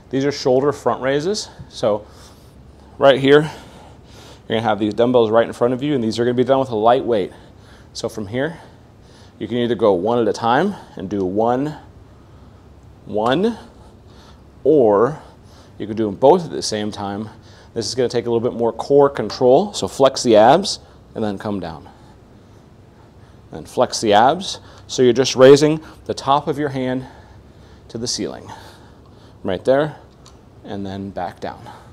These are shoulder front raises. So right here, you're going to have these dumbbells right in front of you, and these are going to be done with a light weight. So from here, you can either go one at a time and do one, or you can do them both at the same time. This is going to take a little bit more core control, so flex the abs and then come down. And flex the abs, so you're just raising the top of your hand to the ceiling. Right there, and then back down.